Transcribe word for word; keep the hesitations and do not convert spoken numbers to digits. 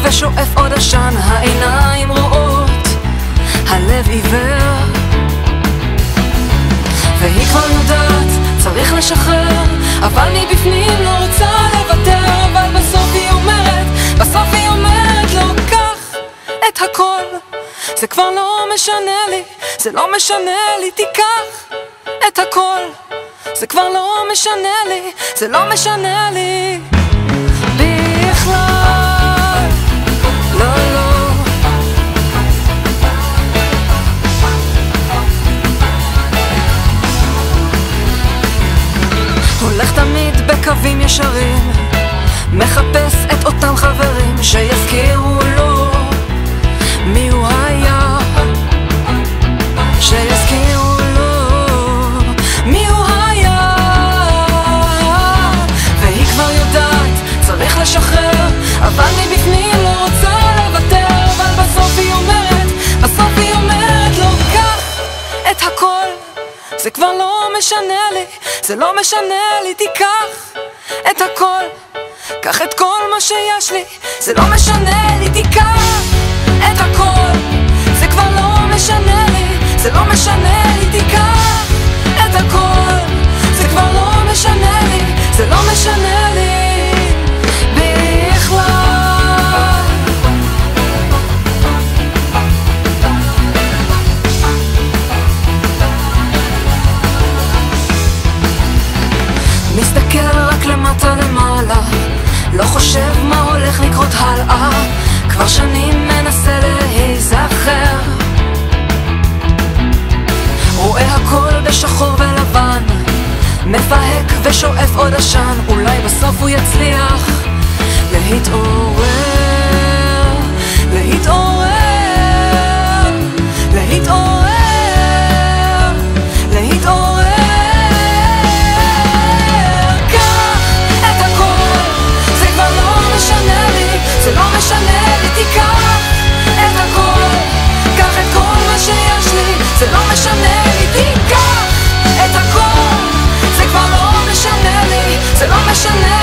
ושואף עוד עשן, העיניים רואות, הלב עיוור. והיא כבר יודעת, צריך לשחרר, אבל מבפנים לא רוצה לוותר. אבל בסוף היא אומרת, בסוף היא אומרת לו, קח את הכל, זה כבר לא משנה לי, זה לא משנה לי, תיקח את הכל, זה כבר לא משנה לי, זה לא משנה לי בכלל. לא, לא. הולך תמיד בקווים ישרים, מחפש את אותם חברים שיזכירו לו מי הוא היה, שיזכירו לו מי הוא היה. והיא כבר יודעת, צריך לשחרר, אבל מבפנים לא רוצה לוותר. אבל בסוף היא אומרת, בסוף היא אומרת לו, קח את הכל, זה כבר לא משנה לי, זה לא משנה לי, תיקח את הכל, קח את כל מה שיש לי, זה לא משנה לי, תיקח את הכל, זה כבר לא משנה לי, זה לא משנה לי, תיקח את הכל, זה כבר לא משנה לי, זה לא משנה לי בכלל. מסתכל רק למטה למעלה, לא חושב מה הולך לקרות הלאה, כבר שנים מנסה להיזכר, רואה הכל בשחור ולבן, מפהק ושואף עוד עשן, אולי בסוף הוא יצליח להתעורר, להתעורר, להתעורר, להתעורר. זה לא משנה לי, תיקח את הכל, קח את כל מה שיש לי, זה לא משנה לי, תיקח את הכל, זה כבר לא משנה לי, זה לא משנה